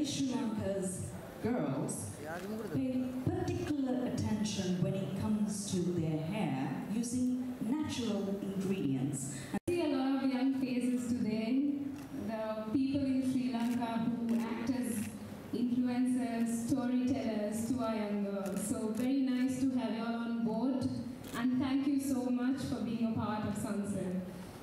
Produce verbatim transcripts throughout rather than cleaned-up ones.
Sri Lanka's girls pay particular attention when it comes to their hair using natural ingredients. I see a lot of young faces today, the people in Sri Lanka who act as influencers, storytellers to our young girls. So very nice to have you all on board, and thank you so much for being a part of Sunset.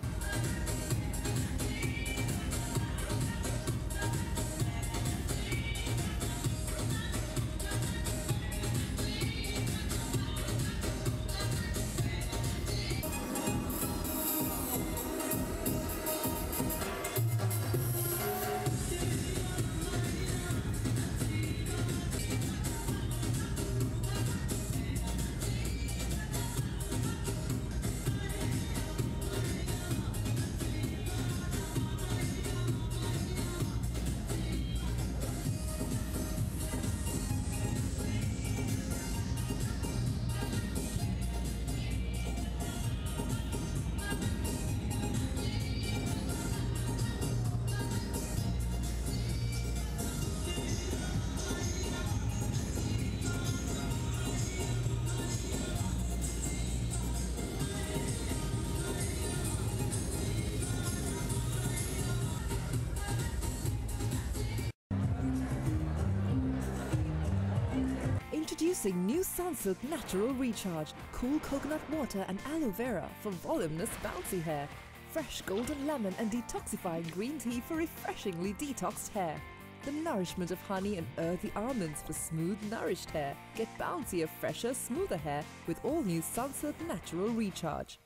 Introducing new Sunsilk Natural Recharge, cool coconut water and aloe vera for voluminous bouncy hair. Fresh golden lemon and detoxifying green tea for refreshingly detoxed hair. The nourishment of honey and earthy almonds for smooth, nourished hair. Get bouncier, fresher, smoother hair with all new Sunsilk Natural Recharge.